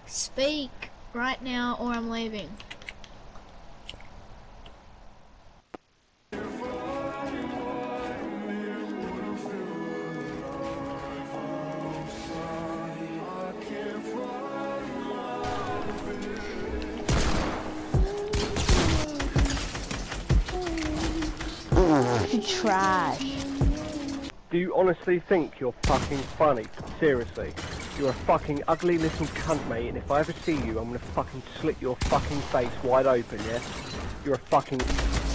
Speak right now or I'm leaving. Trash. Do you honestly think you're fucking funny? Seriously. You're a fucking ugly little cunt, mate, and if I ever see you, I'm gonna fucking slit your fucking face wide open, yeah? You're a fucking...